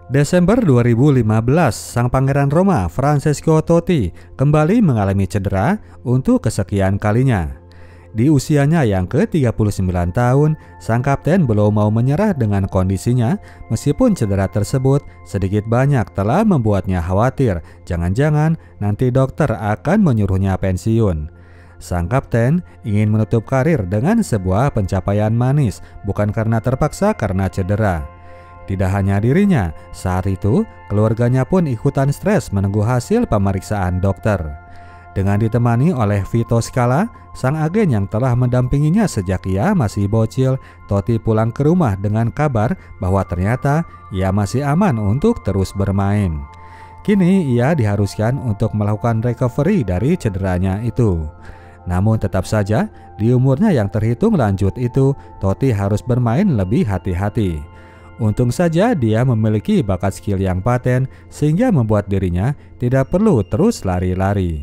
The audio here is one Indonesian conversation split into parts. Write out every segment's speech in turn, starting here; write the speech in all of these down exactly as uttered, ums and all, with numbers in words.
Desember dua ribu lima belas, sang pangeran Roma Francesco Totti kembali mengalami cedera untuk kesekian kalinya. Di usianya yang ke tiga puluh sembilan tahun, sang kapten belum mau menyerah dengan kondisinya meskipun cedera tersebut sedikit banyak telah membuatnya khawatir jangan-jangan nanti dokter akan menyuruhnya pensiun. Sang kapten ingin menutup karir dengan sebuah pencapaian manis, bukan karena terpaksa karena cedera. Tidak hanya dirinya, saat itu keluarganya pun ikutan stres menunggu hasil pemeriksaan dokter. Dengan ditemani oleh Vito Scala, sang agen yang telah mendampinginya sejak ia masih bocil, Totti pulang ke rumah dengan kabar bahwa ternyata ia masih aman untuk terus bermain. Kini ia diharuskan untuk melakukan recovery dari cederanya itu. Namun tetap saja, di umurnya yang terhitung lanjut itu, Totti harus bermain lebih hati-hati. Untung saja dia memiliki bakat skill yang paten sehingga membuat dirinya tidak perlu terus lari-lari.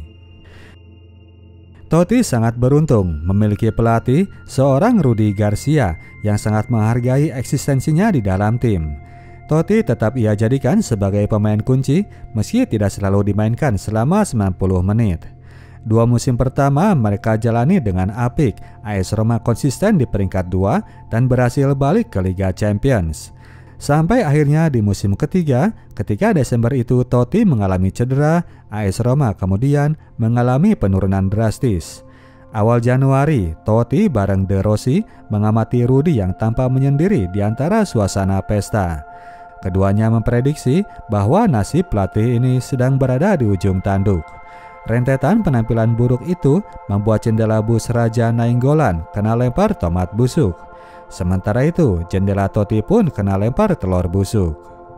Totti sangat beruntung memiliki pelatih seorang Rudi Garcia yang sangat menghargai eksistensinya di dalam tim. Totti tetap ia jadikan sebagai pemain kunci meski tidak selalu dimainkan selama sembilan puluh menit. Dua musim pertama mereka jalani dengan apik, A S Roma konsisten di peringkat dua dan berhasil balik ke Liga Champions. Sampai akhirnya di musim ketiga, ketika Desember itu Totti mengalami cedera, A S Roma kemudian mengalami penurunan drastis. Awal Januari, Totti bareng De Rossi mengamati Rudi yang tampak menyendiri di antara suasana pesta. Keduanya memprediksi bahwa nasib pelatih ini sedang berada di ujung tanduk. Rentetan penampilan buruk itu membuat jendela bus Raja Nainggolan kena lempar tomat busuk. Sementara itu, jendela Totti pun kena lempar telur busuk.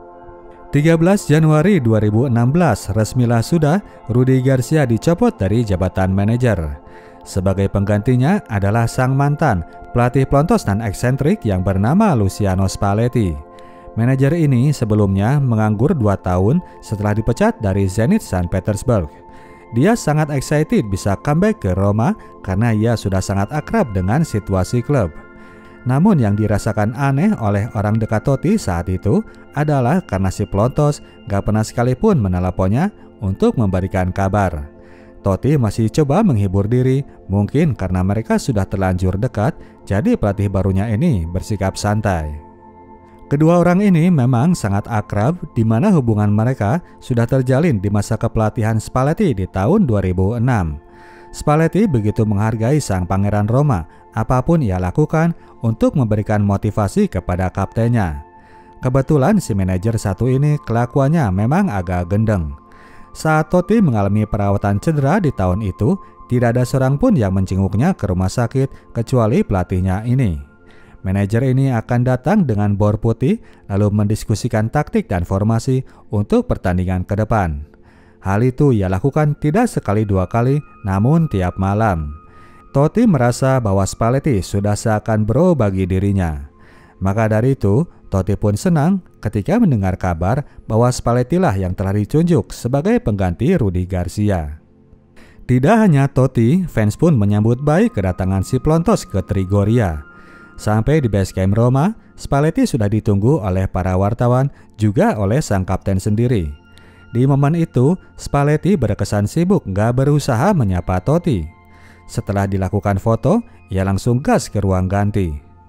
tiga belas Januari dua ribu enam belas, resmilah sudah Rudi Garcia dicopot dari jabatan manajer. Sebagai penggantinya adalah sang mantan pelatih pelontos dan eksentrik yang bernama Luciano Spalletti. Manajer ini sebelumnya menganggur dua tahun setelah dipecat dari Zenit Saint Petersburg. Dia sangat excited bisa comeback ke Roma karena ia sudah sangat akrab dengan situasi klub. Namun yang dirasakan aneh oleh orang dekat Totti saat itu adalah karena si pelontos gak pernah sekalipun meneleponnya untuk memberikan kabar. Totti masih coba menghibur diri, mungkin karena mereka sudah terlanjur dekat, jadi pelatih barunya ini bersikap santai. Kedua orang ini memang sangat akrab, di mana hubungan mereka sudah terjalin di masa kepelatihan Spalletti di tahun dua ribu enam. Spalletti begitu menghargai sang pangeran Roma, apapun ia lakukan untuk memberikan motivasi kepada kaptennya. Kebetulan si manajer satu ini kelakuannya memang agak gendeng. Saat Totti mengalami perawatan cedera di tahun itu, tidak ada seorang pun yang menjenguknya ke rumah sakit kecuali pelatihnya ini. Manajer ini akan datang dengan bor putih lalu mendiskusikan taktik dan formasi untuk pertandingan ke depan. Hal itu ia lakukan tidak sekali dua kali, namun tiap malam. Totti merasa bahwa Spalletti sudah seakan bro bagi dirinya. Maka dari itu, Totti pun senang ketika mendengar kabar bahwa Spalletti lah yang telah ditunjuk sebagai pengganti Rudi Garcia. Tidak hanya Totti, fans pun menyambut baik kedatangan si pelontos ke Trigoria. Sampai di base camp Roma, Spalletti sudah ditunggu oleh para wartawan juga oleh sang kapten sendiri. Di momen itu, Spalletti berkesan sibuk gak berusaha menyapa Totti. Setelah dilakukan foto, ia langsung gas ke ruang ganti.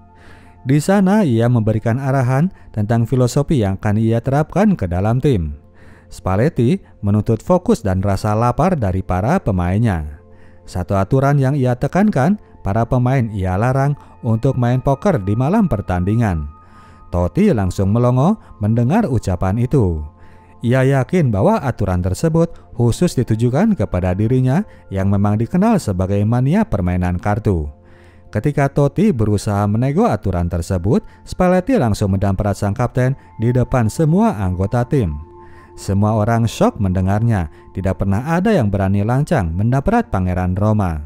Di sana ia memberikan arahan tentang filosofi yang akan ia terapkan ke dalam tim. Spalletti menuntut fokus dan rasa lapar dari para pemainnya. Satu aturan yang ia tekankan, para pemain ia larang untuk main poker di malam pertandingan. Totti langsung melongo mendengar ucapan itu. Ia yakin bahwa aturan tersebut khusus ditujukan kepada dirinya yang memang dikenal sebagai mania permainan kartu. Ketika Totti berusaha menego aturan tersebut, Spalletti langsung mendamprat sang kapten di depan semua anggota tim. Semua orang shock mendengarnya, tidak pernah ada yang berani lancang mendamprat pangeran Roma.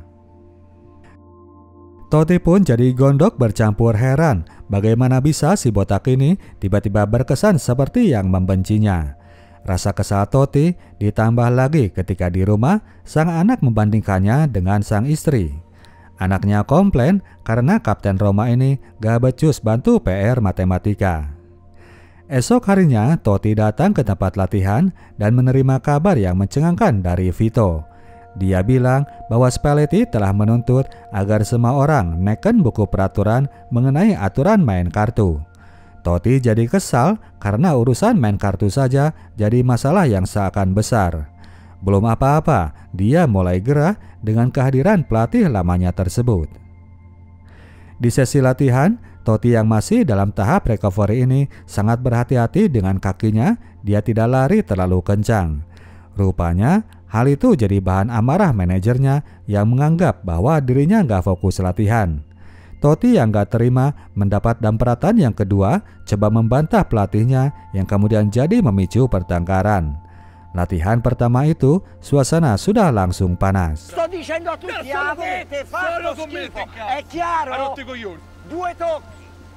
Totti pun jadi gondok bercampur heran bagaimana bisa si botak ini tiba-tiba berkesan seperti yang membencinya. Rasa kesal Totti ditambah lagi ketika di rumah sang anak membandingkannya dengan sang istri. Anaknya komplain karena kapten Roma ini gak becus bantu P R matematika. Esok harinya, Totti datang ke tempat latihan dan menerima kabar yang mencengangkan dari Vito. Dia bilang bahwa Spalletti telah menuntut agar semua orang neken buku peraturan mengenai aturan main kartu. Totti jadi kesal karena urusan main kartu saja jadi masalah yang seakan besar. Belum apa-apa, dia mulai gerah dengan kehadiran pelatih lamanya tersebut. Di sesi latihan, Totti yang masih dalam tahap recovery ini sangat berhati-hati dengan kakinya, dia tidak lari terlalu kencang. Rupanya, hal itu jadi bahan amarah manajernya yang menganggap bahwa dirinya nggak fokus latihan. Totti yang nggak terima mendapat dampratan yang kedua coba membantah pelatihnya yang kemudian jadi memicu pertengkaran. Latihan pertama itu, suasana sudah langsung panas. Sto dicendo a tutti, avete fatto schifo, è chiaro? Due tocchi.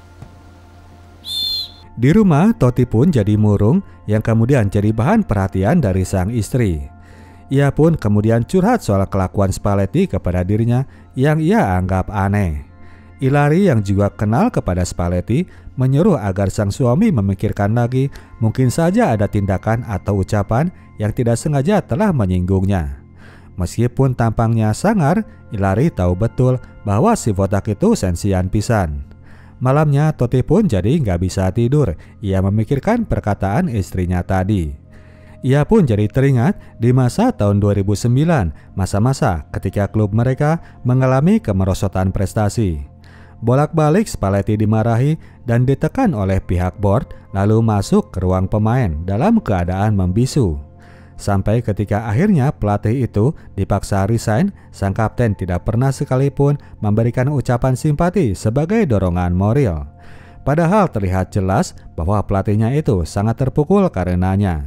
Di rumah, Totti pun jadi murung yang kemudian jadi bahan perhatian dari sang istri. Ia pun kemudian curhat soal kelakuan Spalletti kepada dirinya yang ia anggap aneh. Ilari yang juga kenal kepada Spalletti menyuruh agar sang suami memikirkan lagi, mungkin saja ada tindakan atau ucapan yang tidak sengaja telah menyinggungnya. Meskipun tampangnya sangar, Ilari tahu betul bahwa si botak itu sensian pisan. Malamnya Totti pun jadi nggak bisa tidur, ia memikirkan perkataan istrinya tadi. Ia pun jadi teringat di masa tahun dua ribu sembilan, masa-masa ketika klub mereka mengalami kemerosotan prestasi. Bolak-balik Spalletti dimarahi dan ditekan oleh pihak board, lalu masuk ke ruang pemain dalam keadaan membisu. Sampai ketika akhirnya pelatih itu dipaksa resign, sang kapten tidak pernah sekalipun memberikan ucapan simpati sebagai dorongan moral. Padahal terlihat jelas bahwa pelatihnya itu sangat terpukul karenanya.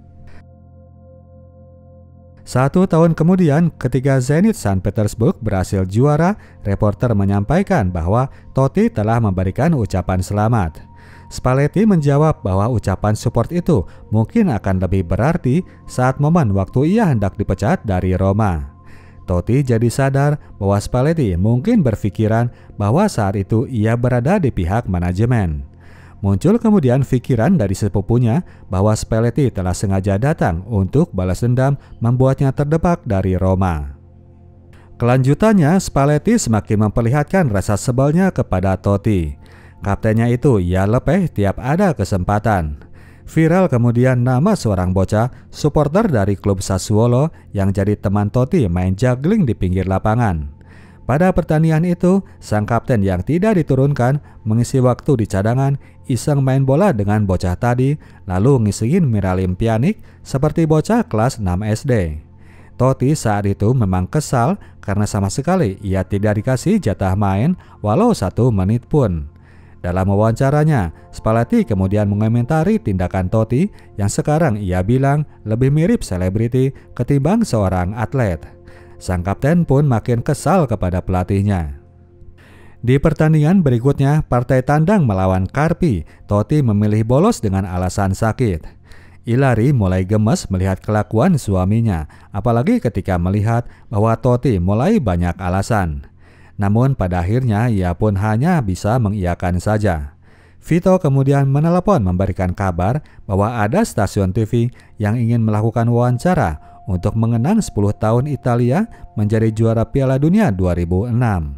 Satu tahun kemudian, ketika Zenit Saint Petersburg berhasil juara, reporter menyampaikan bahwa Totti telah memberikan ucapan selamat. Spalletti menjawab bahwa ucapan support itu mungkin akan lebih berarti saat momen waktu ia hendak dipecat dari Roma. Totti jadi sadar bahwa Spalletti mungkin berpikiran bahwa saat itu ia berada di pihak manajemen. Muncul kemudian pikiran dari sepupunya bahwa Spalletti telah sengaja datang untuk balas dendam membuatnya terdepak dari Roma. Kelanjutannya, Spalletti semakin memperlihatkan rasa sebelnya kepada Totti. Kaptennya itu ia lepeh tiap ada kesempatan. Viral kemudian nama seorang bocah supporter dari klub Sassuolo yang jadi teman Totti main juggling di pinggir lapangan. Pada pertandingan itu, sang kapten yang tidak diturunkan mengisi waktu di cadangan iseng main bola dengan bocah tadi, lalu ngisiin Miralem Pjanic seperti bocah kelas enam S D. Totti saat itu memang kesal karena sama sekali ia tidak dikasih jatah main walau satu menit pun. Dalam wawancaranya, Spalletti kemudian mengomentari tindakan Totti yang sekarang ia bilang lebih mirip selebriti ketimbang seorang atlet. Sang kapten pun makin kesal kepada pelatihnya. Di pertandingan berikutnya, partai tandang melawan Carpi, Totti memilih bolos dengan alasan sakit. Ilari mulai gemes melihat kelakuan suaminya, apalagi ketika melihat bahwa Totti mulai banyak alasan. Namun pada akhirnya ia pun hanya bisa mengiyakan saja. Vito kemudian menelepon memberikan kabar bahwa ada stasiun T V yang ingin melakukan wawancara untuk mengenang sepuluh tahun Italia menjadi juara Piala Dunia dua ribu enam.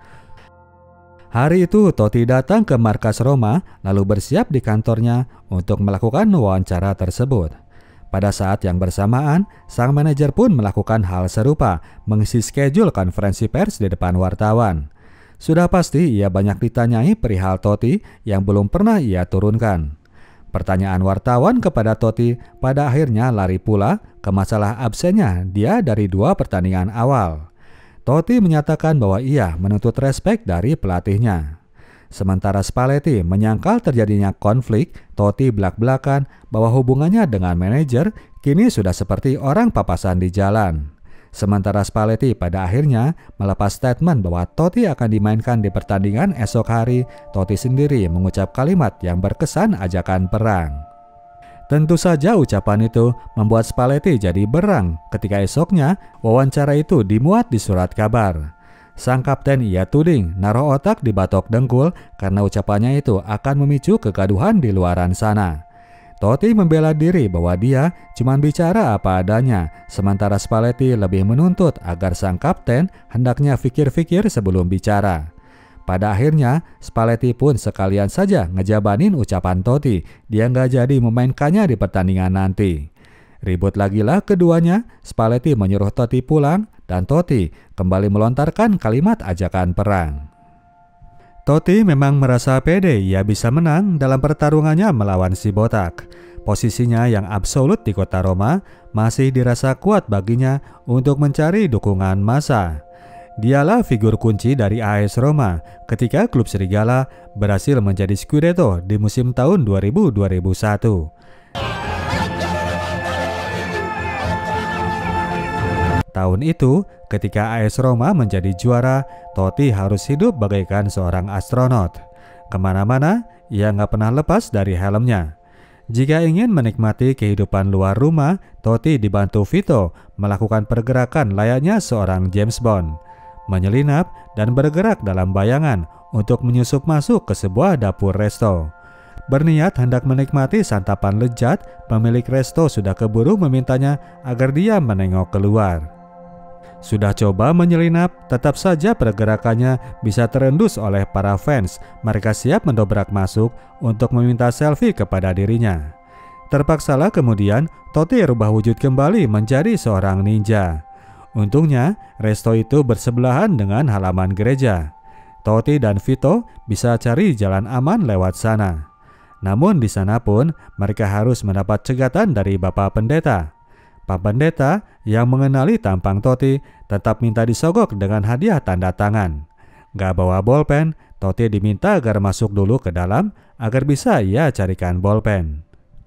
Hari itu Totti datang ke markas Roma lalu bersiap di kantornya untuk melakukan wawancara tersebut. Pada saat yang bersamaan, sang manajer pun melakukan hal serupa, mengisi schedule konferensi pers di depan wartawan. Sudah pasti ia banyak ditanyai perihal Totti yang belum pernah ia turunkan. Pertanyaan wartawan kepada Totti pada akhirnya lari pula ke masalah absennya dia dari dua pertandingan awal. Totti menyatakan bahwa ia menuntut respek dari pelatihnya. Sementara Spalletti menyangkal terjadinya konflik, Totti belak-belakan bahwa hubungannya dengan manajer kini sudah seperti orang papasan di jalan. Sementara Spalletti pada akhirnya melepas statement bahwa Totti akan dimainkan di pertandingan esok hari, Totti sendiri mengucap kalimat yang berkesan ajakan perang. Tentu saja ucapan itu membuat Spalletti jadi berang ketika esoknya wawancara itu dimuat di surat kabar. Sang kapten ia tuding naruh otak di batok dengkul karena ucapannya itu akan memicu kegaduhan di luaran sana. Totti membela diri bahwa dia cuma bicara apa adanya, sementara Spalletti lebih menuntut agar sang kapten hendaknya pikir-pikir sebelum bicara. Pada akhirnya, Spalletti pun sekalian saja ngejabanin ucapan Totti, dia nggak jadi memainkannya di pertandingan nanti. Ribut lagilah keduanya, Spalletti menyuruh Totti pulang, dan Totti kembali melontarkan kalimat ajakan perang. Totti memang merasa pede ia bisa menang dalam pertarungannya melawan si botak. Posisinya yang absolut di kota Roma masih dirasa kuat baginya untuk mencari dukungan massa. Dialah figur kunci dari A S Roma ketika klub Serigala berhasil menjadi Scudetto di musim tahun dua ribu dua ribu satu. Tahun itu, ketika A S Roma menjadi juara, Totti harus hidup bagaikan seorang astronot. Kemana-mana, ia nggak pernah lepas dari helmnya. Jika ingin menikmati kehidupan luar rumah, Totti dibantu Vito melakukan pergerakan layaknya seorang James Bond, menyelinap dan bergerak dalam bayangan untuk menyusup masuk ke sebuah dapur resto. Berniat hendak menikmati santapan lezat, pemilik resto sudah keburu memintanya agar dia menengok keluar. Sudah coba menyelinap, tetap saja pergerakannya bisa terendus oleh para fans. Mereka siap mendobrak masuk untuk meminta selfie kepada dirinya. Terpaksalah kemudian Totti rubah wujud kembali menjadi seorang ninja. Untungnya, resto itu bersebelahan dengan halaman gereja. Totti dan Vito bisa cari jalan aman lewat sana. Namun di sana pun mereka harus mendapat cegatan dari Bapak Pendeta. Pak Pendeta yang mengenali tampang Totti tetap minta disogok dengan hadiah tanda tangan. Gak bawa bolpen, Totti diminta agar masuk dulu ke dalam agar bisa ia carikan bolpen.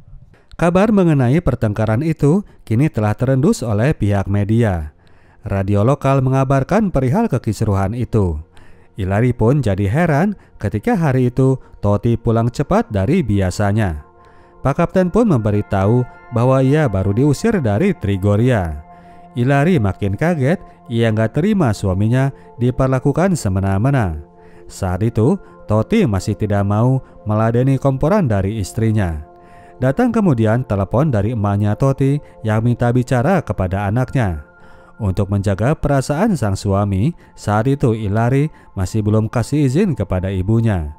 Kabar mengenai pertengkaran itu kini telah terendus oleh pihak media. Radio lokal mengabarkan perihal kekisruhan itu. Ilari pun jadi heran ketika hari itu Totti pulang cepat dari biasanya. Pak Kapten pun memberitahu bahwa ia baru diusir dari Trigoria. Ilari makin kaget, ia nggak terima suaminya diperlakukan semena-mena. Saat itu, Totti masih tidak mau meladeni komporan dari istrinya. Datang kemudian telepon dari emaknya Totti yang minta bicara kepada anaknya. Untuk menjaga perasaan sang suami, saat itu Ilari masih belum kasih izin kepada ibunya.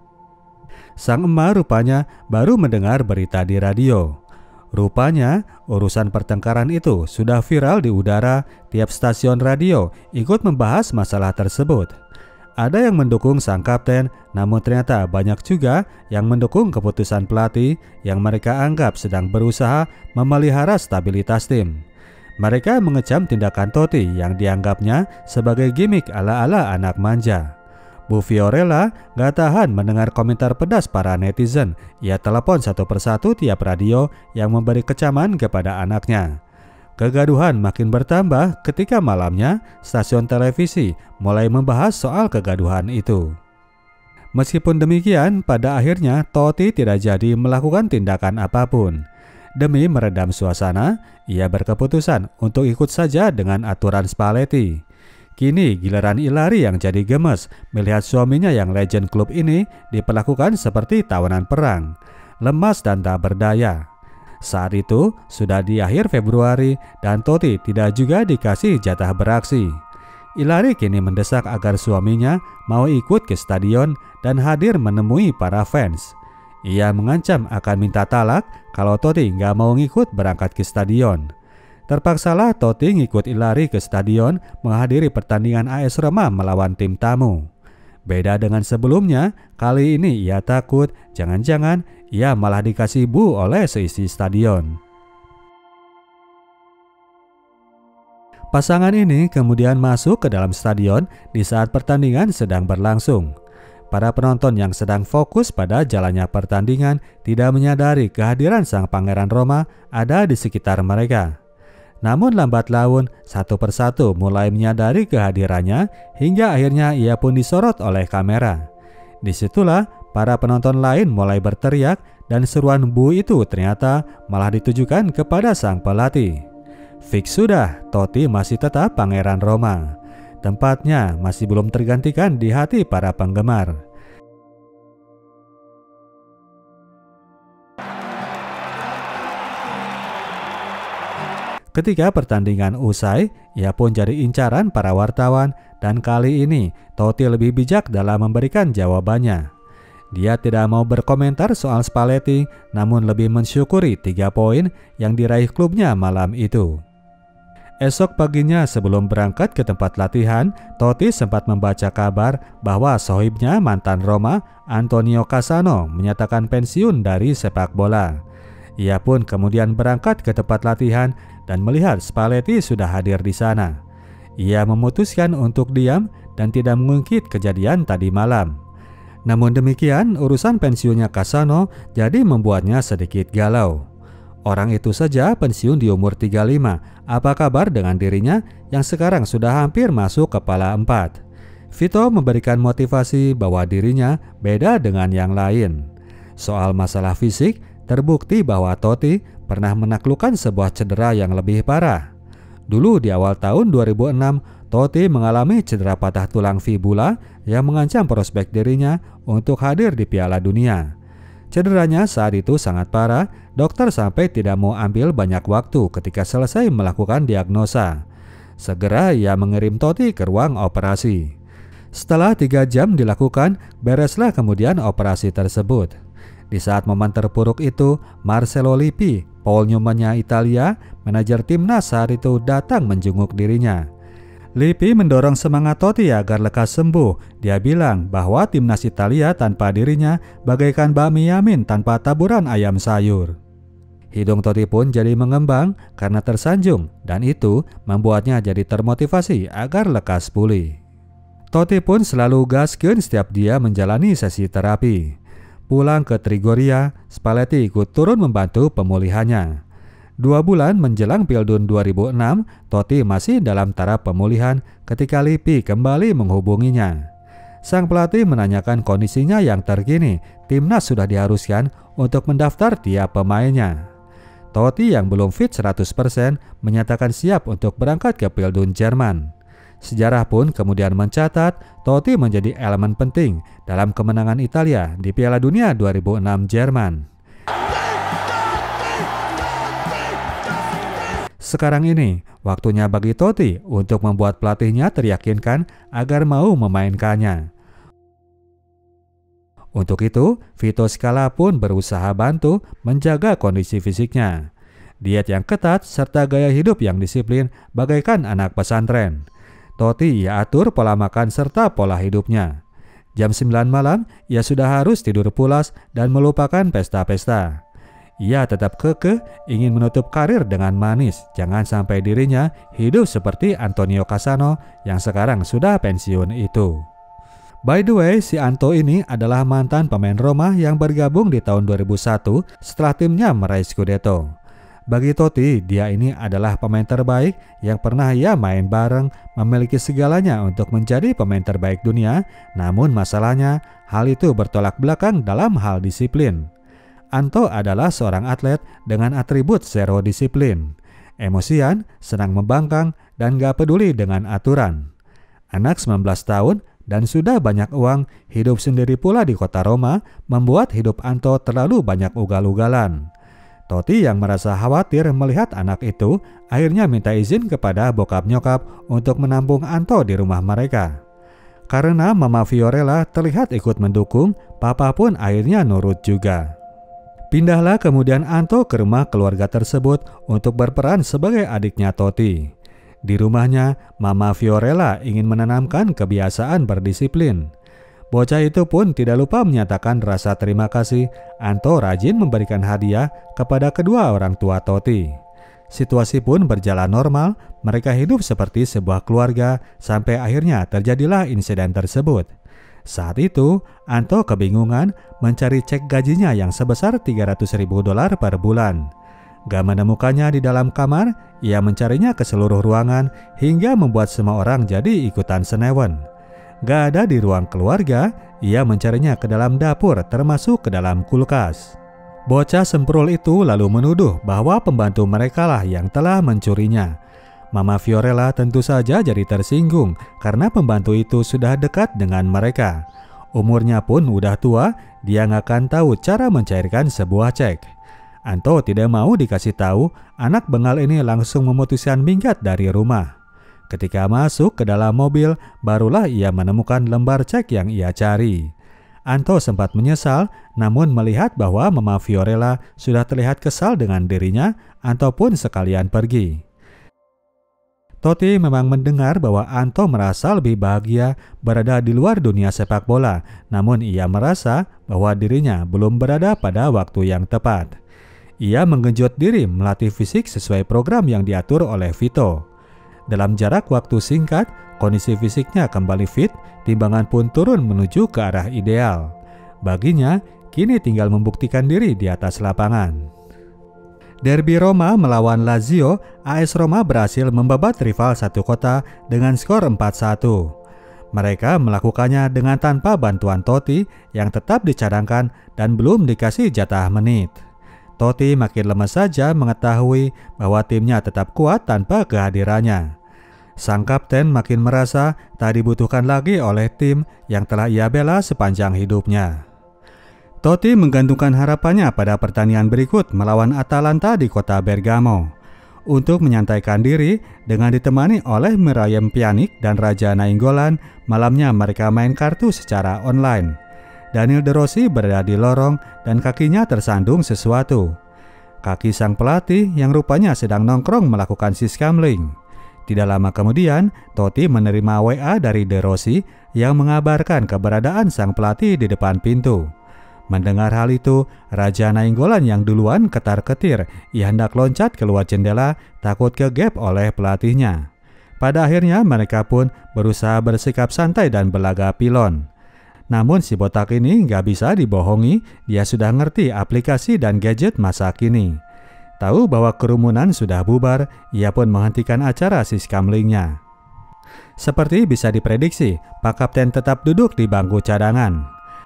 Sang emak rupanya baru mendengar berita di radio. Rupanya urusan pertengkaran itu sudah viral di udara, tiap stasiun radio ikut membahas masalah tersebut. Ada yang mendukung sang kapten, namun ternyata banyak juga yang mendukung keputusan pelatih yang mereka anggap sedang berusaha memelihara stabilitas tim. Mereka mengecam tindakan Totti yang dianggapnya sebagai gimmick ala-ala anak manja. Bu Fiorella gak tahan mendengar komentar pedas para netizen. Ia telepon satu persatu tiap radio yang memberi kecaman kepada anaknya. Kegaduhan makin bertambah ketika malamnya stasiun televisi mulai membahas soal kegaduhan itu. Meskipun demikian, pada akhirnya Totti tidak jadi melakukan tindakan apapun. Demi meredam suasana, ia berkeputusan untuk ikut saja dengan aturan Spalletti. Kini giliran Ilari yang jadi gemes melihat suaminya yang legend klub ini diperlakukan seperti tawanan perang, lemas dan tak berdaya. Saat itu sudah di akhir Februari dan Totti tidak juga dikasih jatah beraksi. Ilari kini mendesak agar suaminya mau ikut ke stadion dan hadir menemui para fans. Ia mengancam akan minta talak kalau Totti nggak mau ngikut berangkat ke stadion. Terpaksalah Totti ngikut Ilari ke stadion menghadiri pertandingan A S Roma melawan tim tamu. Beda dengan sebelumnya, kali ini ia takut jangan-jangan ia malah dikasih bu oleh seisi stadion. Pasangan ini kemudian masuk ke dalam stadion di saat pertandingan sedang berlangsung. Para penonton yang sedang fokus pada jalannya pertandingan tidak menyadari kehadiran sang pangeran Roma ada di sekitar mereka. Namun lambat laun, satu persatu mulai menyadari kehadirannya hingga akhirnya ia pun disorot oleh kamera. Disitulah para penonton lain mulai berteriak dan seruan bu itu ternyata malah ditujukan kepada sang pelatih. Fix sudah, Totti masih tetap pangeran Roma. tempatnya masih belum tergantikan di hati para penggemar. Ketika pertandingan usai, ia pun jadi incaran para wartawan dan kali ini Totti lebih bijak dalam memberikan jawabannya. Dia tidak mau berkomentar soal Spalletti, namun lebih mensyukuri tiga poin yang diraih klubnya malam itu. Esok paginya sebelum berangkat ke tempat latihan, Totti sempat membaca kabar bahwa sohibnya mantan Roma, Antonio Cassano, menyatakan pensiun dari sepak bola. Ia pun kemudian berangkat ke tempat latihan dan melihat Spalletti sudah hadir di sana. Ia memutuskan untuk diam dan tidak mengungkit kejadian tadi malam. Namun demikian, urusan pensiunnya Cassano jadi membuatnya sedikit galau. Orang itu saja pensiun di umur tiga puluh lima. Apa kabar dengan dirinya yang sekarang sudah hampir masuk kepala empat? Vito memberikan motivasi bahwa dirinya beda dengan yang lain. Soal masalah fisik, terbukti bahwa Totti pernah menaklukkan sebuah cedera yang lebih parah. Dulu di awal tahun dua ribu enam, Totti mengalami cedera patah tulang fibula yang mengancam prospek dirinya untuk hadir di Piala Dunia. Cederanya saat itu sangat parah, dokter sampai tidak mau ambil banyak waktu ketika selesai melakukan diagnosa. Segera ia mengirim Totti ke ruang operasi. Setelah tiga jam dilakukan, bereslah kemudian operasi tersebut. Di saat momen terpuruk itu, Marcello Lippi, Paul Newman-nya Italia, manajer timnas saat itu datang menjenguk dirinya. Lippi mendorong semangat Totti agar lekas sembuh. Dia bilang bahwa timnas Italia tanpa dirinya bagaikan bakmi yamin tanpa taburan ayam sayur. Hidung Totti pun jadi mengembang karena tersanjung dan itu membuatnya jadi termotivasi agar lekas pulih. Totti pun selalu gaskeun setiap dia menjalani sesi terapi. Pulang ke Trigoria, Spalletti ikut turun membantu pemulihannya. Dua bulan menjelang Piala dua ribu enam, Totti masih dalam taraf pemulihan ketika Lippi kembali menghubunginya. Sang pelatih menanyakan kondisinya yang terkini. Timnas sudah diharuskan untuk mendaftar tiap pemainnya. Totti yang belum fit seratus persen menyatakan siap untuk berangkat ke Piala Jerman. Sejarah pun kemudian mencatat Totti menjadi elemen penting dalam kemenangan Italia di Piala Dunia dua ribu enam Jerman. Sekarang ini, waktunya bagi Totti untuk membuat pelatihnya teryakinkan agar mau memainkannya. Untuk itu, Vito Scala pun berusaha bantu menjaga kondisi fisiknya. Diet yang ketat serta gaya hidup yang disiplin bagaikan anak pesantren. Totti ia atur pola makan serta pola hidupnya. Jam sembilan malam, ia sudah harus tidur pulas dan melupakan pesta-pesta. Ia tetap kekeh ingin menutup karir dengan manis, jangan sampai dirinya hidup seperti Antonio Cassano yang sekarang sudah pensiun itu. By the way, si Anto ini adalah mantan pemain Roma yang bergabung di tahun dua ribu satu setelah timnya meraih Scudetto. Bagi Totti, dia ini adalah pemain terbaik yang pernah ia main bareng, memiliki segalanya untuk menjadi pemain terbaik dunia, namun masalahnya hal itu bertolak belakang dalam hal disiplin. Anto adalah seorang atlet dengan atribut zero disiplin, emosian, senang membangkang, dan gak peduli dengan aturan. Anak sembilan belas tahun dan sudah banyak uang, hidup sendiri pula di kota Roma, membuat hidup Anto terlalu banyak ugal-ugalan. Totti yang merasa khawatir melihat anak itu, akhirnya minta izin kepada bokap nyokap untuk menampung Anto di rumah mereka. Karena Mama Fiorella terlihat ikut mendukung, Papa pun akhirnya nurut juga. Pindahlah kemudian Anto ke rumah keluarga tersebut untuk berperan sebagai adiknya Totti. Di rumahnya, Mama Fiorella ingin menanamkan kebiasaan berdisiplin. Bocah itu pun tidak lupa menyatakan rasa terima kasih. Anto rajin memberikan hadiah kepada kedua orang tua Totti. Situasi pun berjalan normal, mereka hidup seperti sebuah keluarga sampai akhirnya terjadilah insiden tersebut. Saat itu, Anto kebingungan mencari cek gajinya yang sebesar tiga ratus ribu dolar per bulan. Gak menemukannya di dalam kamar, ia mencarinya ke seluruh ruangan hingga membuat semua orang jadi ikutan senewen. Gak ada di ruang keluarga, ia mencarinya ke dalam dapur termasuk ke dalam kulkas. Bocah semprul itu lalu menuduh bahwa pembantu mereka lah yang telah mencurinya. Mama Fiorella tentu saja jadi tersinggung karena pembantu itu sudah dekat dengan mereka. Umurnya pun udah tua, dia nggak akan tahu cara mencairkan sebuah cek. Anto tidak mau dikasih tahu, anak bengal ini langsung memutuskan minggat dari rumah. Ketika masuk ke dalam mobil, barulah ia menemukan lembar cek yang ia cari. Anto sempat menyesal, namun melihat bahwa Mama Fiorella sudah terlihat kesal dengan dirinya, Anto pun sekalian pergi. Totti memang mendengar bahwa Anto merasa lebih bahagia berada di luar dunia sepak bola, namun ia merasa bahwa dirinya belum berada pada waktu yang tepat. Ia menggenjot diri melatih fisik sesuai program yang diatur oleh Vito. Dalam jarak waktu singkat, kondisi fisiknya kembali fit, timbangan pun turun menuju ke arah ideal. Baginya, kini tinggal membuktikan diri di atas lapangan. Derby Roma melawan Lazio, A S Roma berhasil membabat rival satu kota dengan skor empat satu. Mereka melakukannya dengan tanpa bantuan Totti yang tetap dicadangkan dan belum dikasih jatah menit. Totti makin lemes saja mengetahui bahwa timnya tetap kuat tanpa kehadirannya. Sang kapten makin merasa tak dibutuhkan lagi oleh tim yang telah ia bela sepanjang hidupnya. Totti menggantungkan harapannya pada pertandingan berikut melawan Atalanta di kota Bergamo. Untuk menyantaikan diri dengan ditemani oleh Miralem Pjanic dan Raja Nainggolan, malamnya mereka main kartu secara online. Daniel De Rossi berada di lorong dan kakinya tersandung sesuatu. Kaki sang pelatih yang rupanya sedang nongkrong melakukan siskamling. Tidak lama kemudian, Totti menerima W A dari De Rossi yang mengabarkan keberadaan sang pelatih di depan pintu. Mendengar hal itu, Raja Nainggolan yang duluan ketar-ketir, ia hendak loncat keluar jendela takut kegep oleh pelatihnya. Pada akhirnya mereka pun berusaha bersikap santai dan berlaga pilon. Namun si botak ini nggak bisa dibohongi, dia sudah ngerti aplikasi dan gadget masa kini. Tahu bahwa kerumunan sudah bubar, ia pun menghentikan acara siskamlingnya. Seperti bisa diprediksi, Pak Kapten tetap duduk di bangku cadangan.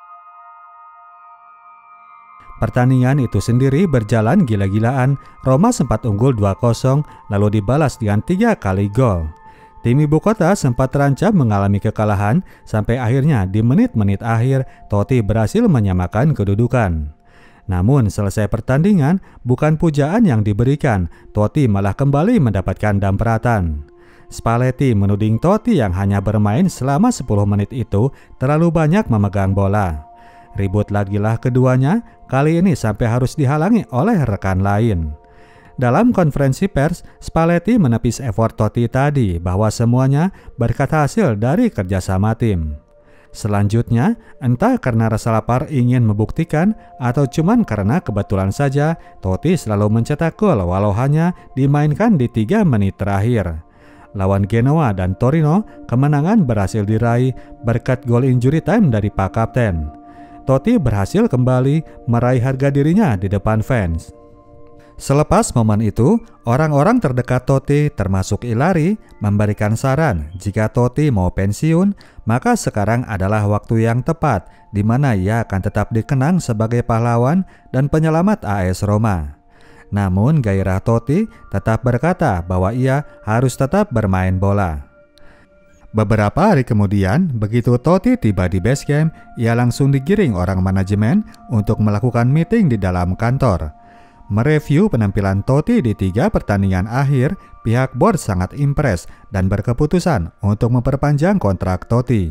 Pertandingan itu sendiri berjalan gila-gilaan. Roma sempat unggul dua kosong lalu dibalas dengan tiga kali gol. Tim ibu kota sempat terancam mengalami kekalahan sampai akhirnya di menit-menit akhir Totti berhasil menyamakan kedudukan. Namun selesai pertandingan bukan pujaan yang diberikan, Totti malah kembali mendapatkan dampratan. Spalletti menuding Totti yang hanya bermain selama sepuluh menit itu terlalu banyak memegang bola. Ribut lagilah keduanya, kali ini sampai harus dihalangi oleh rekan lain. Dalam konferensi pers, Spalletti menepis effort Totti tadi bahwa semuanya berkat hasil dari kerjasama tim. Selanjutnya, entah karena rasa lapar ingin membuktikan atau cuman karena kebetulan saja, Totti selalu mencetak gol walau hanya dimainkan di tiga menit terakhir. Lawan Genoa dan Torino, kemenangan berhasil diraih berkat gol injury time dari Pak Kapten. Totti berhasil kembali meraih harga dirinya di depan fans. Selepas momen itu, orang-orang terdekat Totti termasuk Ilari memberikan saran jika Totti mau pensiun, maka sekarang adalah waktu yang tepat di mana ia akan tetap dikenang sebagai pahlawan dan penyelamat A S Roma. Namun gairah Totti tetap berkata bahwa ia harus tetap bermain bola. Beberapa hari kemudian, begitu Totti tiba di base camp, ia langsung digiring orang manajemen untuk melakukan meeting di dalam kantor. Mereview penampilan Totti di tiga pertandingan akhir, pihak board sangat impress dan berkeputusan untuk memperpanjang kontrak Totti.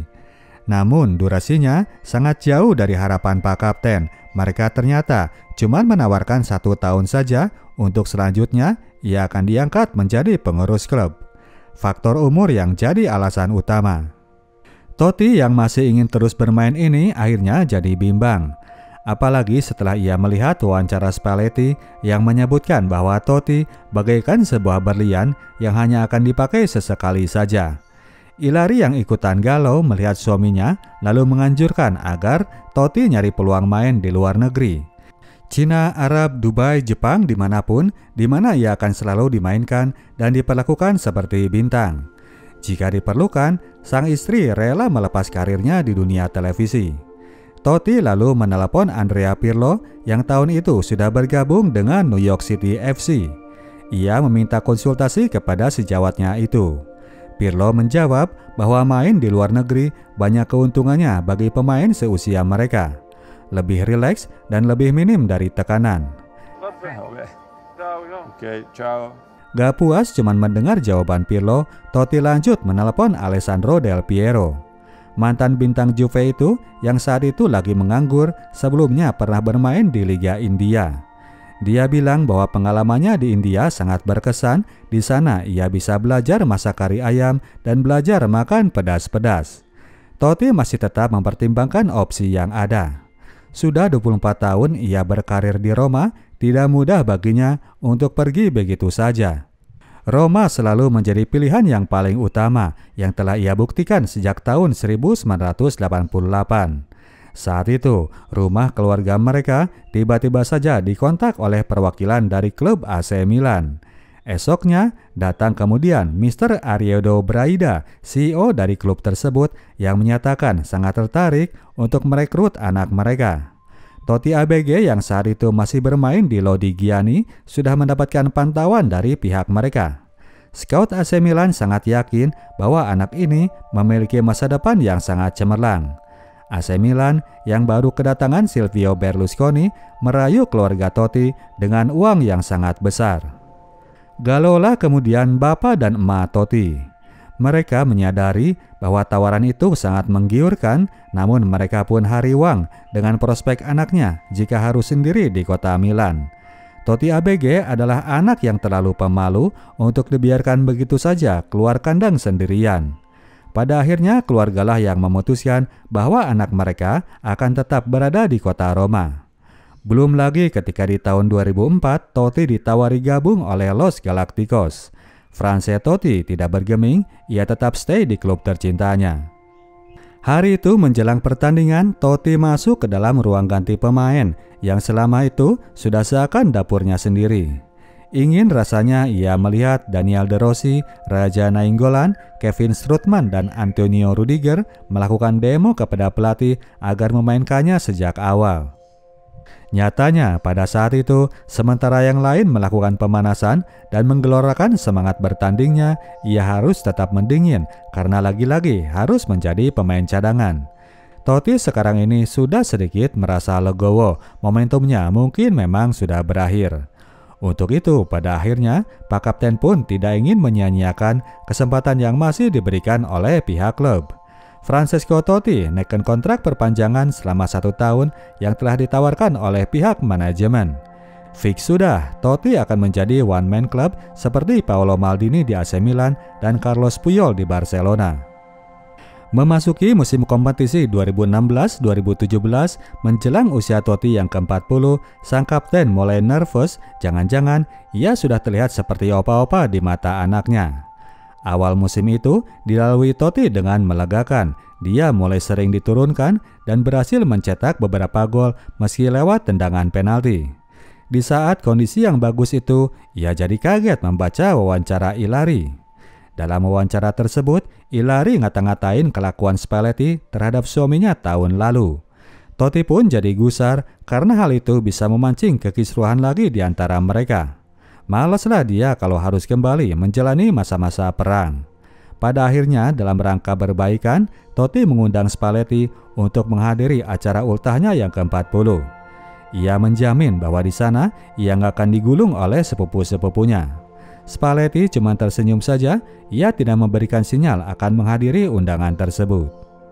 Namun durasinya sangat jauh dari harapan Pak Kapten. Mereka ternyata cuma menawarkan satu tahun saja, untuk selanjutnya ia akan diangkat menjadi pengurus klub. Faktor umur yang jadi alasan utama. Totti yang masih ingin terus bermain ini akhirnya jadi bimbang. Apalagi setelah ia melihat wawancara Spalletti yang menyebutkan bahwa Totti bagaikan sebuah berlian yang hanya akan dipakai sesekali saja. Ilari yang ikutan galau melihat suaminya lalu menganjurkan agar Totti nyari peluang main di luar negeri. Cina, Arab, Dubai, Jepang, dimanapun, di mana ia akan selalu dimainkan dan diperlakukan seperti bintang. Jika diperlukan, sang istri rela melepas karirnya di dunia televisi. Totti lalu menelepon Andrea Pirlo yang tahun itu sudah bergabung dengan New York City F C. ia meminta konsultasi kepada sejawatnya itu. Pirlo menjawab bahwa main di luar negeri banyak keuntungannya bagi pemain seusia mereka, lebih rileks dan lebih minim dari tekanan. Oke, ciao. Gak puas cuman mendengar jawaban Pirlo, Totti lanjut menelepon Alessandro Del Piero. Mantan bintang Juve itu yang saat itu lagi menganggur sebelumnya pernah bermain di Liga India. Dia bilang bahwa pengalamannya di India sangat berkesan. Di sana ia bisa belajar masak kari ayam dan belajar makan pedas-pedas. Totti masih tetap mempertimbangkan opsi yang ada. Sudah dua puluh empat tahun ia berkarir di Roma, tidak mudah baginya untuk pergi begitu saja. Roma selalu menjadi pilihan yang paling utama yang telah ia buktikan sejak tahun seribu sembilan ratus delapan puluh delapan. Saat itu, rumah keluarga mereka tiba-tiba saja dikontak oleh perwakilan dari klub A C Milan. Esoknya, datang kemudian mister Ariedo Braida, C E O dari klub tersebut, yang menyatakan sangat tertarik untuk merekrut anak mereka. Totti A B G yang saat itu masih bermain di Lodigiani sudah mendapatkan pantauan dari pihak mereka. Scout A C Milan sangat yakin bahwa anak ini memiliki masa depan yang sangat cemerlang. A C Milan yang baru kedatangan Silvio Berlusconi merayu keluarga Totti dengan uang yang sangat besar. Galola kemudian bapak dan emak Totti. Mereka menyadari bahwa tawaran itu sangat menggiurkan, namun mereka pun hariwang dengan prospek anaknya jika harus sendiri di kota Milan. Totti A B G adalah anak yang terlalu pemalu untuk dibiarkan begitu saja keluar kandang sendirian. Pada akhirnya keluargalah yang memutuskan bahwa anak mereka akan tetap berada di kota Roma. Belum lagi ketika di tahun dua ribu empat Totti ditawari gabung oleh Los Galacticos. France Totti tidak bergeming, ia tetap stay di klub tercintanya. Hari itu menjelang pertandingan, Totti masuk ke dalam ruang ganti pemain yang selama itu sudah seakan dapurnya sendiri. Ingin rasanya ia melihat Daniel De Rossi, Raja Nainggolan, Kevin Strootman dan Antonio Rudiger melakukan demo kepada pelatih agar memainkannya sejak awal. Nyatanya pada saat itu, sementara yang lain melakukan pemanasan dan menggelorakan semangat bertandingnya, ia harus tetap mendingin karena lagi-lagi harus menjadi pemain cadangan. Totti sekarang ini sudah sedikit merasa legowo, momentumnya mungkin memang sudah berakhir. Untuk itu, pada akhirnya, Pak Kapten pun tidak ingin menyia-nyiakan kesempatan yang masih diberikan oleh pihak klub. Francesco Totti naikkan kontrak perpanjangan selama satu tahun yang telah ditawarkan oleh pihak manajemen. Fix sudah, Totti akan menjadi one-man club seperti Paolo Maldini di A C Milan dan Carlos Puyol di Barcelona. Memasuki musim kompetisi dua ribu enam belas dua ribu tujuh belas, menjelang usia Totti yang ke empat puluh, sang kapten mulai nervous, jangan-jangan ia sudah terlihat seperti opa-opa di mata anaknya. Awal musim itu dilalui Totti dengan melegakan. Dia mulai sering diturunkan dan berhasil mencetak beberapa gol meski lewat tendangan penalti. Di saat kondisi yang bagus itu, ia jadi kaget membaca wawancara Ilari. Dalam wawancara tersebut, Ilari ngata-ngatain kelakuan Spalletti terhadap suaminya tahun lalu. Totti pun jadi gusar karena hal itu bisa memancing kekisruhan lagi di antara mereka. Malaslah dia kalau harus kembali menjalani masa-masa perang. Pada akhirnya dalam rangka berbaikan, Totti mengundang Spalletti untuk menghadiri acara ultahnya yang ke empat puluh. Ia menjamin bahwa di sana ia nggak akan digulung oleh sepupu-sepupunya. Spalletti cuma tersenyum saja, ia tidak memberikan sinyal akan menghadiri undangan tersebut.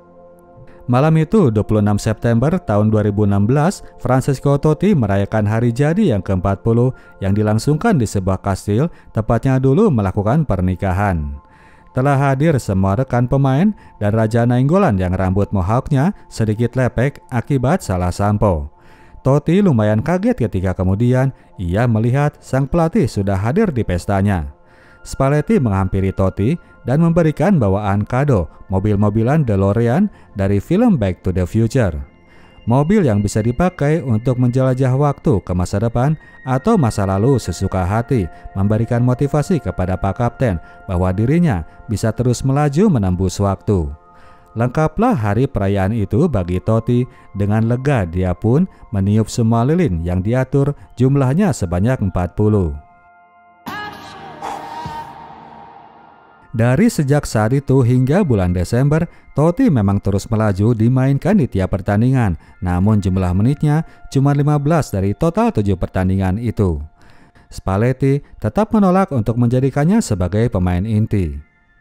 Malam itu, dua puluh enam September tahun dua ribu enam belas, Francesco Totti merayakan hari jadi yang ke empat puluh yang dilangsungkan di sebuah kastil, tepatnya dulu melakukan pernikahan. Telah hadir semua rekan pemain dan Raja Nainggolan yang rambut mohawknya sedikit lepek akibat salah sampo. Totti lumayan kaget ketika kemudian ia melihat sang pelatih sudah hadir di pestanya. Spalletti menghampiri Totti dan memberikan bawaan kado mobil-mobilan DeLorean dari film Back to the Future. Mobil yang bisa dipakai untuk menjelajah waktu ke masa depan atau masa lalu sesuka hati, memberikan motivasi kepada Pak Kapten bahwa dirinya bisa terus melaju menembus waktu. Lengkaplah hari perayaan itu bagi Totti. Dengan lega dia pun meniup semua lilin yang diatur jumlahnya sebanyak empat puluh. Dari sejak saat itu hingga bulan Desember, Totti memang terus melaju dimainkan di tiap pertandingan, namun jumlah menitnya cuma lima belas dari total tujuh pertandingan itu. Spalletti tetap menolak untuk menjadikannya sebagai pemain inti.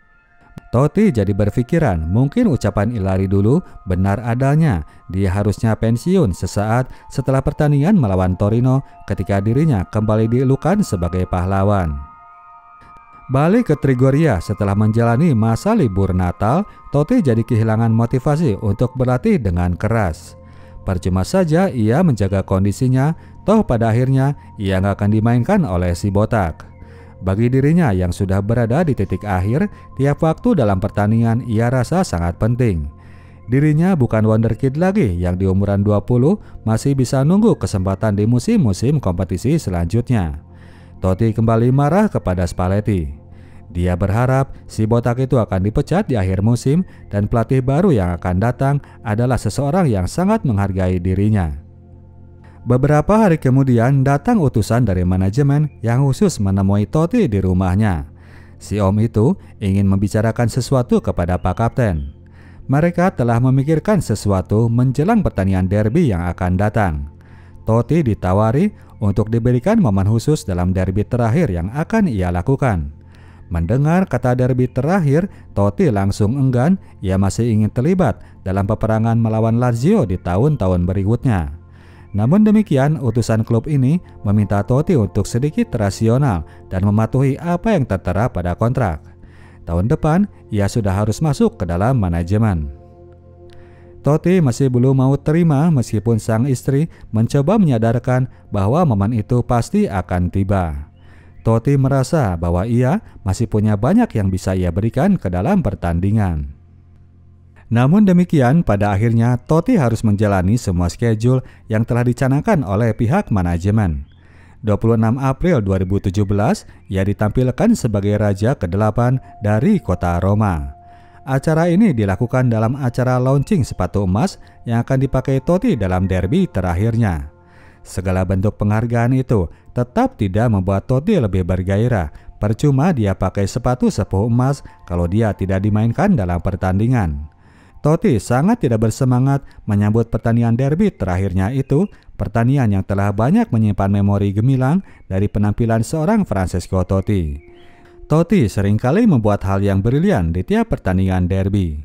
Totti jadi berpikiran mungkin ucapan Ilari dulu benar adanya. Dia harusnya pensiun sesaat setelah pertandingan melawan Torino ketika dirinya kembali dielukan sebagai pahlawan. Balik ke Trigoria setelah menjalani masa libur Natal, Totti jadi kehilangan motivasi untuk berlatih dengan keras. Percuma saja ia menjaga kondisinya, toh pada akhirnya ia nggak akan dimainkan oleh si botak. Bagi dirinya yang sudah berada di titik akhir, tiap waktu dalam pertandingan ia rasa sangat penting. Dirinya bukan wonderkid lagi yang di umuran dua puluh masih bisa nunggu kesempatan di musim-musim kompetisi selanjutnya. Totti kembali marah kepada Spalletti. Dia berharap si botak itu akan dipecat di akhir musim dan pelatih baru yang akan datang adalah seseorang yang sangat menghargai dirinya. Beberapa hari kemudian datang utusan dari manajemen yang khusus menemui Totti di rumahnya. Si om itu ingin membicarakan sesuatu kepada Pak Kapten. Mereka telah memikirkan sesuatu menjelang pertandingan derby yang akan datang. Totti ditawari untuk diberikan momen khusus dalam derby terakhir yang akan ia lakukan. Mendengar kata derby terakhir, Totti langsung enggan. Ia masih ingin terlibat dalam peperangan melawan Lazio di tahun-tahun berikutnya. Namun demikian, utusan klub ini meminta Totti untuk sedikit rasional dan mematuhi apa yang tertera pada kontrak. Tahun depan, ia sudah harus masuk ke dalam manajemen. Totti masih belum mau terima meskipun sang istri mencoba menyadarkan bahwa momen itu pasti akan tiba. Totti merasa bahwa ia masih punya banyak yang bisa ia berikan ke dalam pertandingan. Namun demikian, pada akhirnya Totti harus menjalani semua schedule yang telah dicanangkan oleh pihak manajemen. dua puluh enam April dua ribu tujuh belas, ia ditampilkan sebagai raja kedelapan dari kota Roma. Acara ini dilakukan dalam acara launching sepatu emas yang akan dipakai Totti dalam derby terakhirnya. Segala bentuk penghargaan itu tetap tidak membuat Totti lebih bergairah. Percuma dia pakai sepatu sepuh emas kalau dia tidak dimainkan dalam pertandingan. Totti sangat tidak bersemangat menyambut pertandingan derby terakhirnya itu, pertandingan yang telah banyak menyimpan memori gemilang dari penampilan seorang Francesco Totti. Totti seringkali membuat hal yang brilian di tiap pertandingan derby.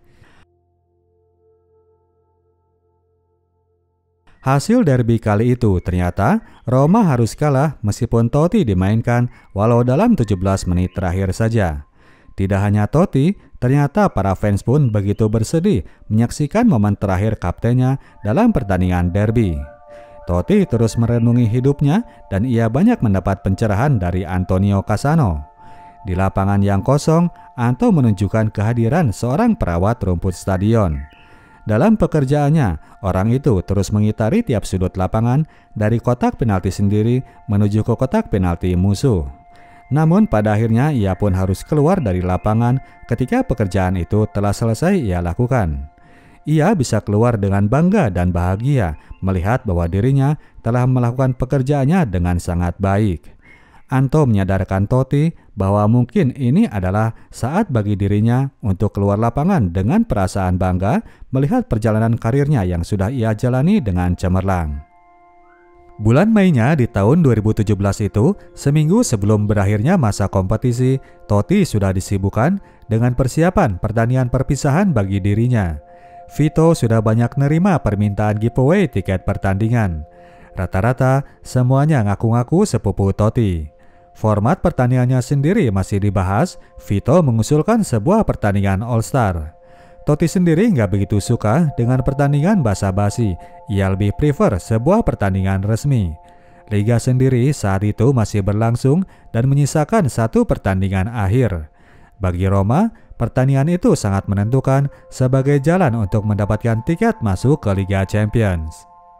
Hasil derby kali itu ternyata Roma harus kalah meskipun Totti dimainkan walau dalam tujuh belas menit terakhir saja. Tidak hanya Totti, ternyata para fans pun begitu bersedih menyaksikan momen terakhir kaptennya dalam pertandingan derby. Totti terus merenungi hidupnya dan ia banyak mendapat pencerahan dari Antonio Cassano. Di lapangan yang kosong, Anto menunjukkan kehadiran seorang perawat rumput stadion. Dalam pekerjaannya, orang itu terus mengitari tiap sudut lapangan dari kotak penalti sendiri menuju ke kotak penalti musuh. Namun pada akhirnya ia pun harus keluar dari lapangan ketika pekerjaan itu telah selesai ia lakukan. Ia bisa keluar dengan bangga dan bahagia melihat bahwa dirinya telah melakukan pekerjaannya dengan sangat baik. Anto menyadarkan Totti bahwa mungkin ini adalah saat bagi dirinya untuk keluar lapangan dengan perasaan bangga melihat perjalanan karirnya yang sudah ia jalani dengan cemerlang. Bulan Mei-nya di tahun dua ribu tujuh belas itu, seminggu sebelum berakhirnya masa kompetisi, Totti sudah disibukkan dengan persiapan pertandingan perpisahan bagi dirinya. Vito sudah banyak nerima permintaan giveaway tiket pertandingan. Rata-rata semuanya ngaku-ngaku sepupu Totti. Format pertandingannya sendiri masih dibahas. Vito mengusulkan sebuah pertandingan All-Star. Totti sendiri nggak begitu suka dengan pertandingan basa-basi. Ia lebih prefer sebuah pertandingan resmi. Liga sendiri saat itu masih berlangsung dan menyisakan satu pertandingan akhir. Bagi Roma, pertandingan itu sangat menentukan sebagai jalan untuk mendapatkan tiket masuk ke Liga Champions.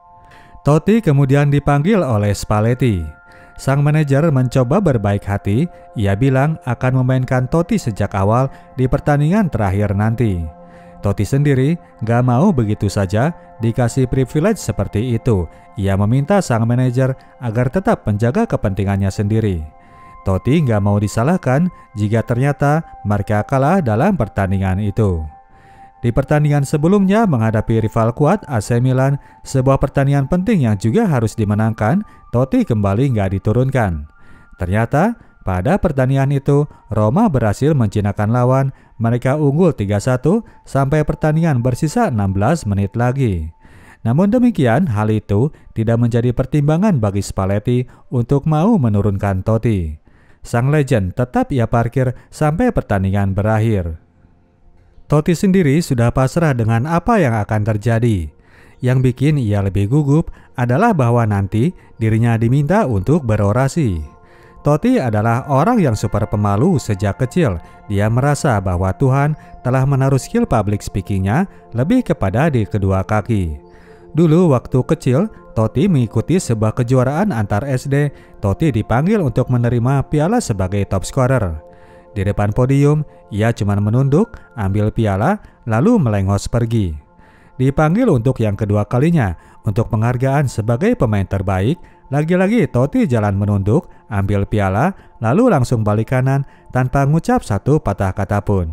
Totti kemudian dipanggil oleh Spalletti. Sang manajer mencoba berbaik hati. Ia bilang akan memainkan Totti sejak awal di pertandingan terakhir nanti. Totti sendiri gak mau begitu saja dikasih privilege seperti itu. Ia meminta sang manajer agar tetap menjaga kepentingannya sendiri. Totti nggak mau disalahkan jika ternyata mereka kalah dalam pertandingan itu. Di pertandingan sebelumnya menghadapi rival kuat A C Milan, sebuah pertandingan penting yang juga harus dimenangkan, Totti kembali nggak diturunkan. Ternyata pada pertandingan itu Roma berhasil menjinakkan lawan, mereka unggul tiga satu sampai pertandingan bersisa enam belas menit lagi. Namun demikian, hal itu tidak menjadi pertimbangan bagi Spalletti untuk mau menurunkan Totti. Sang legend tetap ia parkir sampai pertandingan berakhir. Totti sendiri sudah pasrah dengan apa yang akan terjadi. Yang bikin ia lebih gugup adalah bahwa nanti dirinya diminta untuk berorasi. Totti adalah orang yang super pemalu sejak kecil. Dia merasa bahwa Tuhan telah menaruh skill public speakingnya lebih kepada di kedua kaki. Dulu waktu kecil, Totti mengikuti sebuah kejuaraan antar S D. Totti dipanggil untuk menerima piala sebagai top scorer. Di depan podium, ia cuma menunduk, ambil piala, lalu melengos pergi. Dipanggil untuk yang kedua kalinya, untuk penghargaan sebagai pemain terbaik, lagi-lagi Totti jalan menunduk, ambil piala, lalu langsung balik kanan tanpa ngucap satu patah kata pun.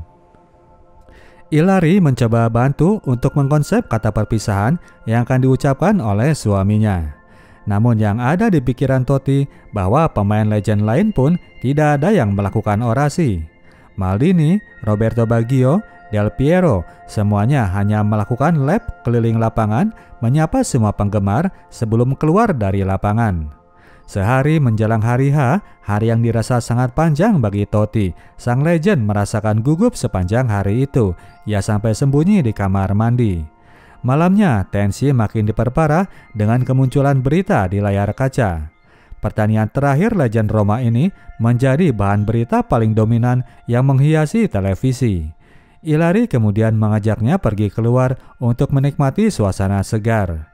Ilari mencoba bantu untuk mengkonsep kata perpisahan yang akan diucapkan oleh suaminya. Namun yang ada di pikiran Totti bahwa pemain legend lain pun tidak ada yang melakukan orasi. Maldini, Roberto Baggio, Del Piero, semuanya hanya melakukan lap keliling lapangan menyapa semua penggemar sebelum keluar dari lapangan. Sehari menjelang hari H, hari yang dirasa sangat panjang bagi Totti, sang legend merasakan gugup sepanjang hari itu. Ia sampai sembunyi di kamar mandi. Malamnya, tensi makin diperparah dengan kemunculan berita di layar kaca. Pertandingan terakhir legend Roma ini menjadi bahan berita paling dominan yang menghiasi televisi. Ilari kemudian mengajaknya pergi keluar untuk menikmati suasana segar.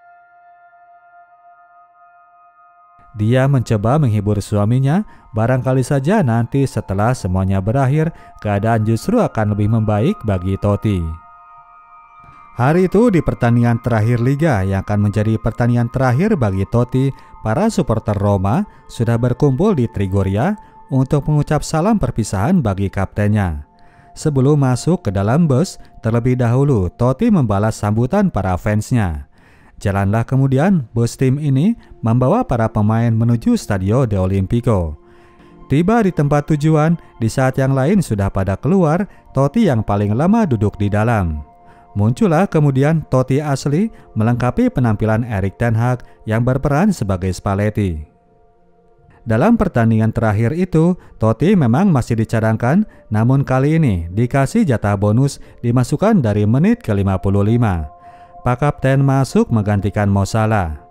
Dia mencoba menghibur suaminya, barangkali saja nanti setelah semuanya berakhir, keadaan justru akan lebih membaik bagi Totti. Hari itu di pertandingan terakhir Liga yang akan menjadi pertandingan terakhir bagi Totti, para supporter Roma sudah berkumpul di Trigoria untuk mengucap salam perpisahan bagi kaptennya. Sebelum masuk ke dalam bus, terlebih dahulu Totti membalas sambutan para fansnya. Jalanlah kemudian bus tim ini membawa para pemain menuju Stadio de Olimpico. Tiba di tempat tujuan, di saat yang lain sudah pada keluar, Totti yang paling lama duduk di dalam. Muncullah kemudian Totti asli melengkapi penampilan Erik ten Hag yang berperan sebagai Spalletti. Dalam pertandingan terakhir itu, Totti memang masih dicadangkan, namun kali ini dikasih jatah bonus dimasukkan dari menit ke lima puluh lima. Pak Kapten masuk menggantikan Mo Salah.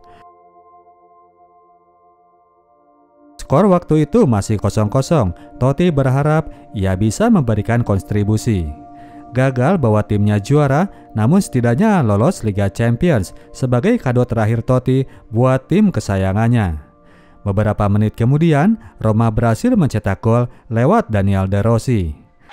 Skor waktu itu masih kosong kosong. Totti berharap ia bisa memberikan kontribusi. Gagal bawa timnya juara, namun setidaknya lolos Liga Champions sebagai kado terakhir Totti buat tim kesayangannya. Beberapa menit kemudian, Roma berhasil mencetak gol lewat Daniel De Rossi.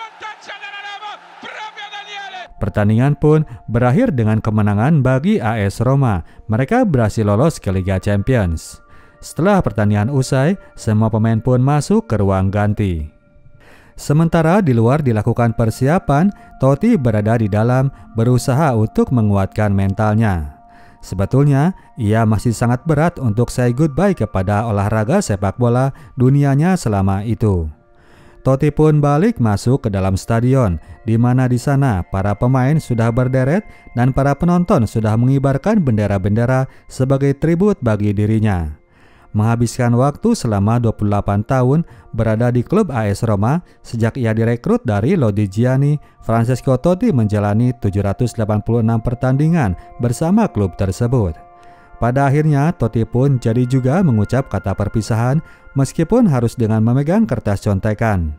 Pertandingan pun berakhir dengan kemenangan bagi A S Roma. Mereka berhasil lolos ke Liga Champions. Setelah pertandingan usai, semua pemain pun masuk ke ruang ganti. Sementara di luar dilakukan persiapan, Totti berada di dalam berusaha untuk menguatkan mentalnya. Sebetulnya, ia masih sangat berat untuk say goodbye kepada olahraga sepak bola dunianya selama itu. Totti pun balik masuk ke dalam stadion, di mana di sana para pemain sudah berderet dan para penonton sudah mengibarkan bendera-bendera sebagai tribut bagi dirinya. Menghabiskan waktu selama dua puluh delapan tahun berada di klub A S Roma, sejak ia direkrut dari Lodigiani, Francesco Totti menjalani tujuh ratus delapan puluh enam pertandingan bersama klub tersebut. Pada akhirnya, Totti pun jadi juga mengucap kata perpisahan meskipun harus dengan memegang kertas contekan.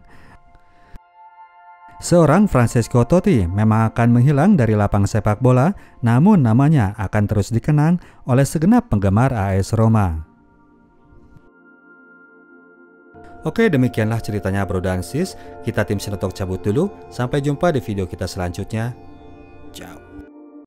Seorang Francesco Totti memang akan menghilang dari lapang sepak bola, namun namanya akan terus dikenang oleh segenap penggemar A S Roma. Oke, demikianlah ceritanya bro dan sis. Kita tim Sinotok cabut dulu. Sampai jumpa di video kita selanjutnya.